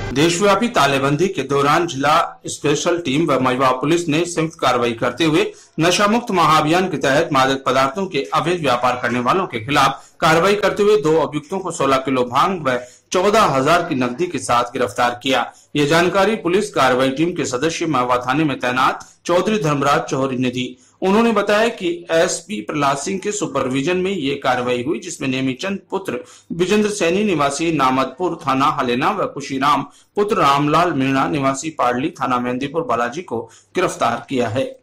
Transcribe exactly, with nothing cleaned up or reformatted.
देशव्यापी तालेबंदी के दौरान जिला स्पेशल टीम व महिला पुलिस ने संयुक्त कार्रवाई करते हुए नशा मुक्त महाअभियान के तहत मादक पदार्थों के अवैध व्यापार करने वालों के खिलाफ कार्रवाई करते हुए दो अभियुक्तों को सोलह किलो भांग व चौदह हजार की नकदी के साथ गिरफ्तार किया। ये जानकारी पुलिस कार्रवाई टीम के सदस्य महवा थाने में तैनात चौधरी धर्मराज चौहरी ने दी। उन्होंने बताया कि एसपी प्रहलाद सिंह के सुपरविजन में ये कार्रवाई हुई, जिसमें नेमीचंद पुत्र विजेंद्र सैनी निवासी नामदपुर थाना हलेना व खुशीराम पुत्र रामलाल मीणा निवासी पाडली थाना मेहंदीपुर बालाजी को गिरफ्तार किया है।